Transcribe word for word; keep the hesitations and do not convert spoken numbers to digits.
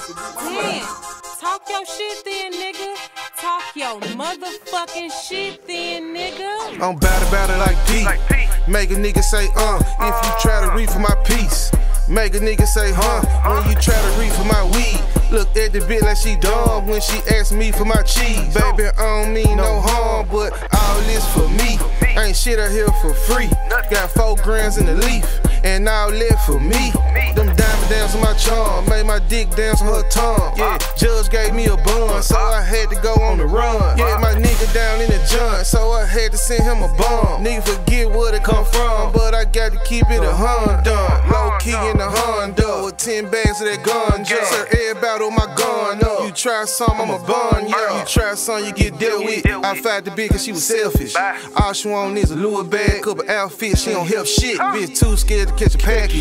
Damn. Talk your shit then, nigga. Talk your motherfucking shit then, nigga. I'm bout it, bout it like Pete. Make a nigga say, uh, if you try to reach for my piece. Make a nigga say, huh, when you try to reach for my weed. Look at the bitch like she dumb when she asked me for my cheese. Baby, I don't mean no harm, but all this for me. Ain't shit out here for free. Got four grams in the leaf, and all left for me. Them diamond dance on my charm, made my dick dance on her tongue. Yeah, judge gave me a bun, so I had to go on the run. Yeah, my nigga down in the joint, so I had to send him a bomb. Nigga forget where it come from, but I got to keep it a Honda. Low key in the Honda, with ten bags of that ganja. Sir, everybody on my gun up. You try some, I'm a bun, yeah. You try some, you get dealt with. I fight the bitch cause she was selfish. All she want is a Louis bag, couple outfits, she don't help shit. Bitch too scared to catch a package.